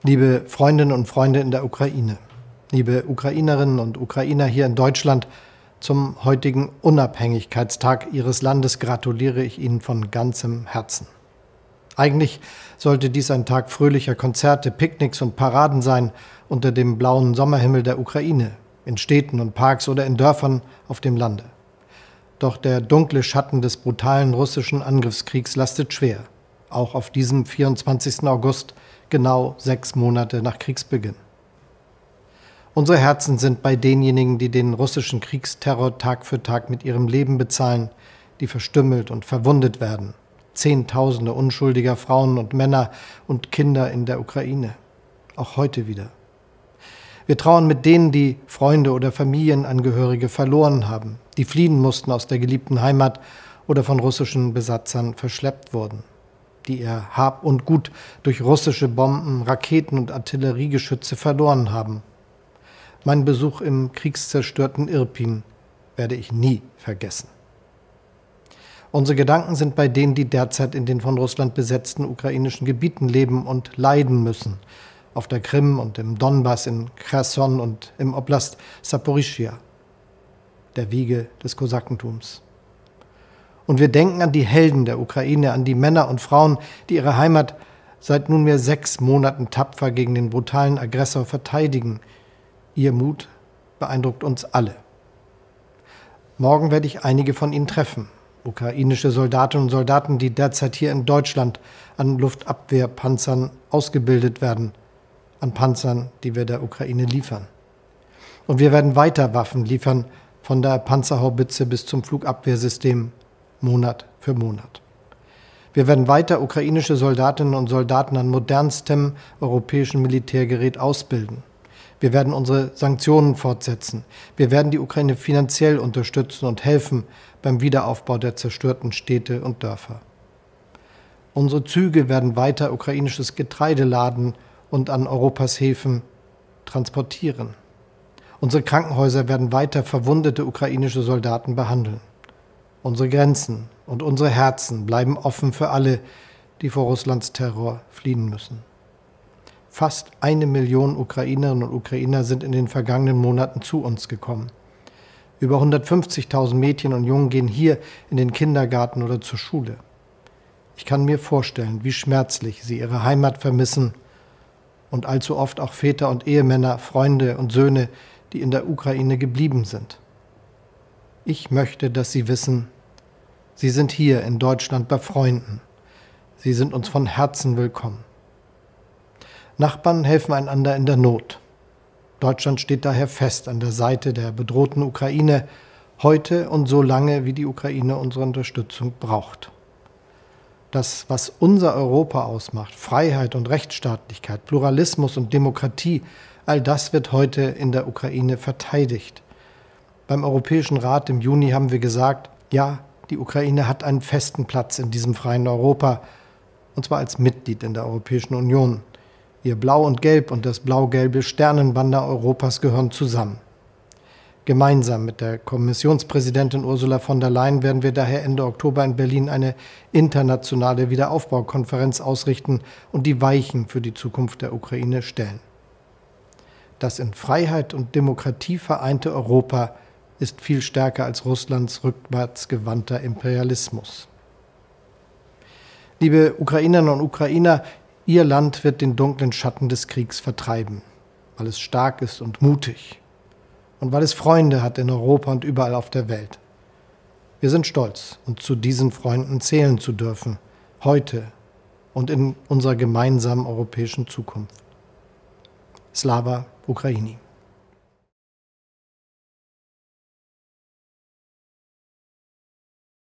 Liebe Freundinnen und Freunde in der Ukraine, liebe Ukrainerinnen und Ukrainer hier in Deutschland, zum heutigen Unabhängigkeitstag Ihres Landes gratuliere ich Ihnen von ganzem Herzen. Eigentlich sollte dies ein Tag fröhlicher Konzerte, Picknicks und Paraden sein unter dem blauen Sommerhimmel der Ukraine, in Städten und Parks oder in Dörfern auf dem Lande. Doch der dunkle Schatten des brutalen russischen Angriffskriegs lastet schwer, auch auf diesem 24. August, genau 6 Monate nach Kriegsbeginn. Unsere Herzen sind bei denjenigen, die den russischen Kriegsterror Tag für Tag mit ihrem Leben bezahlen, die verstümmelt und verwundet werden. Zehntausende unschuldiger Frauen und Männer und Kinder in der Ukraine. Auch heute wieder. Wir trauern mit denen, die Freunde oder Familienangehörige verloren haben, die fliehen mussten aus der geliebten Heimat oder von russischen Besatzern verschleppt wurden, die ihr Hab und Gut durch russische Bomben, Raketen und Artilleriegeschütze verloren haben. Meinen Besuch im kriegszerstörten Irpin werde ich nie vergessen. Unsere Gedanken sind bei denen, die derzeit in den von Russland besetzten ukrainischen Gebieten leben und leiden müssen, auf der Krim und im Donbass, in Cherson und im Oblast Saporischschja, der Wiege des Kosakentums. Und wir denken an die Helden der Ukraine, an die Männer und Frauen, die ihre Heimat seit nunmehr 6 Monaten tapfer gegen den brutalen Aggressor verteidigen. Ihr Mut beeindruckt uns alle. Morgen werde ich einige von ihnen treffen. Ukrainische Soldatinnen und Soldaten, die derzeit hier in Deutschland an Luftabwehrpanzern ausgebildet werden, an Panzern, die wir der Ukraine liefern. Und wir werden weiter Waffen liefern, von der Panzerhaubitze bis zum Flugabwehrsystem, Monat für Monat. Wir werden weiter ukrainische Soldatinnen und Soldaten an modernstem europäischen Militärgerät ausbilden. Wir werden unsere Sanktionen fortsetzen. Wir werden die Ukraine finanziell unterstützen und helfen beim Wiederaufbau der zerstörten Städte und Dörfer. Unsere Züge werden weiter ukrainisches Getreide laden und an Europas Häfen transportieren. Unsere Krankenhäuser werden weiter verwundete ukrainische Soldaten behandeln. Unsere Grenzen und unsere Herzen bleiben offen für alle, die vor Russlands Terror fliehen müssen. Fast 1 Million Ukrainerinnen und Ukrainer sind in den vergangenen Monaten zu uns gekommen. Über 150.000 Mädchen und Jungen gehen hier in den Kindergarten oder zur Schule. Ich kann mir vorstellen, wie schmerzlich sie ihre Heimat vermissen und allzu oft auch Väter und Ehemänner, Freunde und Söhne, die in der Ukraine geblieben sind. Ich möchte, dass sie wissen, sie sind hier in Deutschland bei Freunden. Sie sind uns von Herzen willkommen. Nachbarn helfen einander in der Not. Deutschland steht daher fest an der Seite der bedrohten Ukraine, heute und so lange, wie die Ukraine unsere Unterstützung braucht. Das, was unser Europa ausmacht, Freiheit und Rechtsstaatlichkeit, Pluralismus und Demokratie, all das wird heute in der Ukraine verteidigt. Beim Europäischen Rat im Juni haben wir gesagt, ja, die Ukraine hat einen festen Platz in diesem freien Europa, und zwar als Mitglied in der Europäischen Union. Ihr Blau und Gelb und das blau-gelbe Sternenbanner Europas gehören zusammen. Gemeinsam mit der Kommissionspräsidentin Ursula von der Leyen werden wir daher Ende Oktober in Berlin eine internationale Wiederaufbaukonferenz ausrichten und die Weichen für die Zukunft der Ukraine stellen. Das in Freiheit und Demokratie vereinte Europa ist viel stärker als Russlands rückwärtsgewandter Imperialismus. Liebe Ukrainerinnen und Ukrainer, Ihr Land wird den dunklen Schatten des Kriegs vertreiben, weil es stark ist und mutig und weil es Freunde hat in Europa und überall auf der Welt. Wir sind stolz, uns zu diesen Freunden zählen zu dürfen, heute und in unserer gemeinsamen europäischen Zukunft. Slava Ukraini.